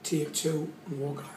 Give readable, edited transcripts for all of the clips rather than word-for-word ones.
take 2, and walk out.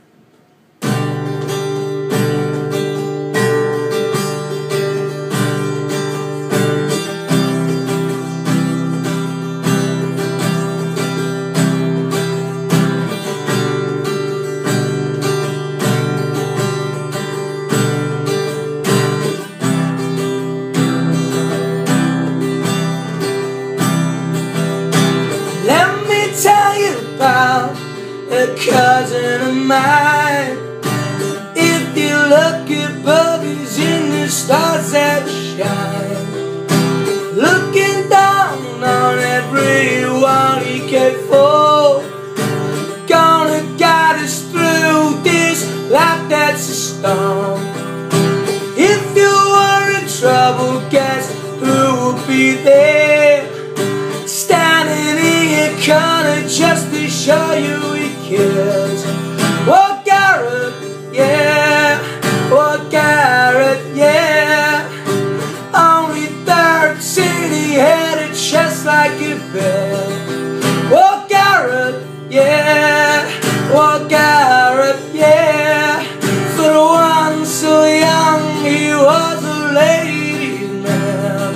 Tell you about a cousin of mine. If you look above, he's in the stars that shine, looking down on everyone he cared for. Gonna guide us through this life that's a storm. If you were in trouble, guess who will be there? Standing in your corner just to show you he cares. Oh Gareth, yeah. Oh Gareth, yeah. Only 13, he had a chest like a bear. Oh Gareth, yeah. Oh Gareth, yeah. For the one so young, he was a ladies' man.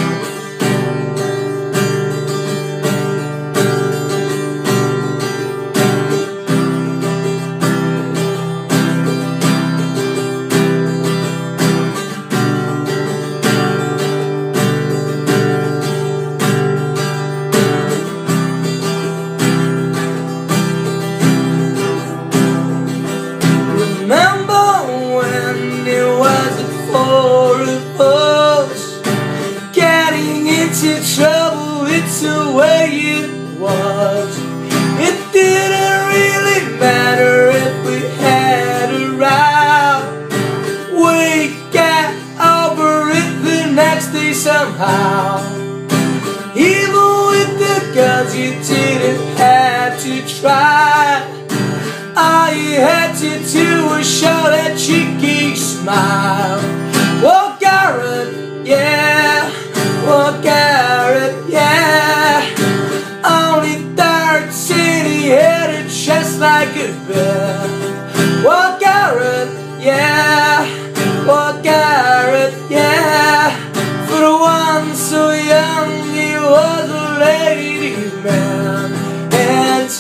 Trouble, it's the way it was. It didn't really matter if we had a row. We got over it the next day somehow. Even with the guns, you didn't have to try. All you had to do was show that cheeky smile. Oh Gareth, yeah. Oh Gareth, yeah. Only 13, he had a chest like a bear. Oh Gareth, yeah. Oh Gareth, yeah. For the one so young, he was a ladies' man. And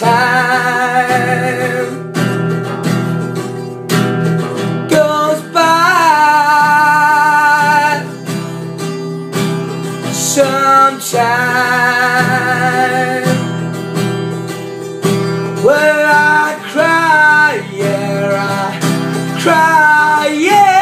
time goes by sometime, where I cry, yeah, I cry, yeah.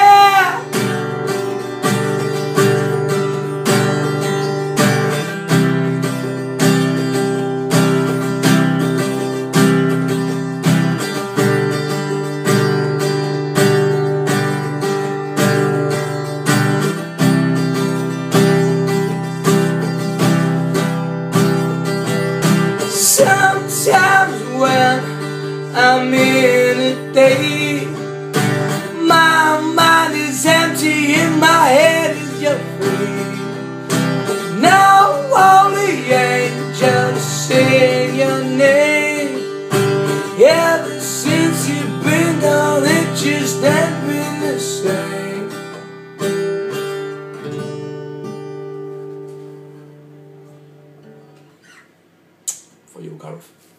Sometimes when I'm in a day, my mind is empty and my head is just free. Now only angels sing your name. Ever since you've been gone, it just ain't been the same. For you, Gareth.